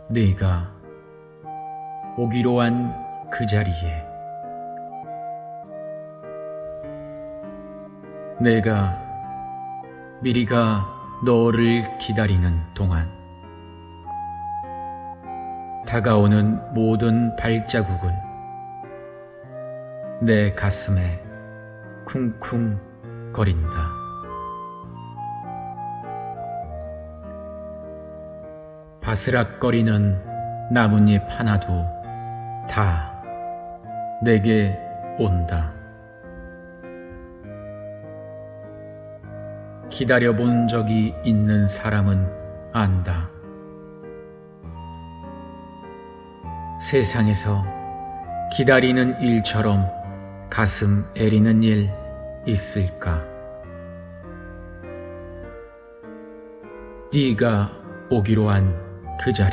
네가 오기로 한 그 자리에 내가 미리가 너를 기다리는 동안 다가오는 모든 발자국은 내 가슴에 쿵쿵 거린다. 바스락거리는 나뭇잎 하나도 다 내게 온다. 기다려본 적이 있는 사람은 안다. 세상에서 기다리는 일처럼 가슴 애리는 일 있을까? 네가 오기로 한 그 자리,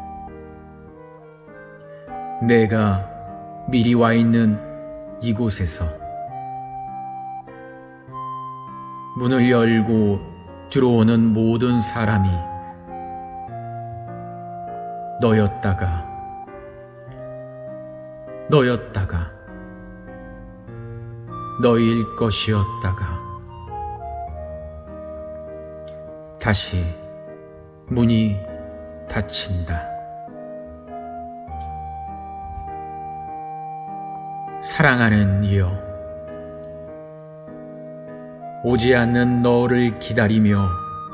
내가 미리 와 있는 이곳에서 문을 열고 들어오는 모든 사람이 너였다가 너일 것이었다가 다시 문이 닫힌다. 사랑하는 이여, 오지 않는 너를 기다리며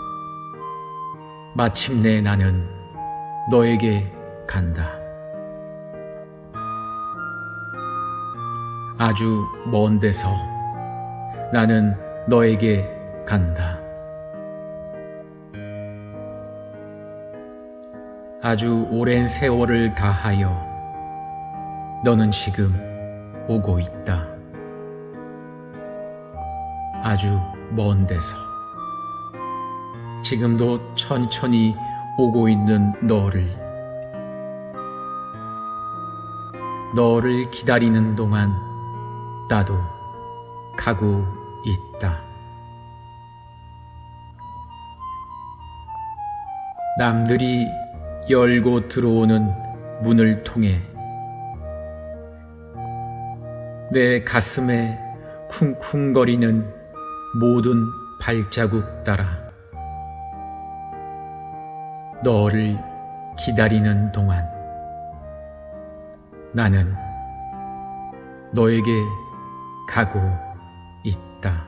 마침내 나는 너에게 간다. 아주 먼 데서 나는 너에게 간다. 아주 오랜 세월을 다하여 너는 지금 오고 있다. 아주 먼 데서 지금도 천천히 오고 있는 너를 기다리는 동안 나도 가고 있다. 남들이 열고 들어오는 문을 통해 내 가슴에 쿵쿵거리는 모든 발자국 따라 너를 기다리는 동안 나는 너에게 가고 있다.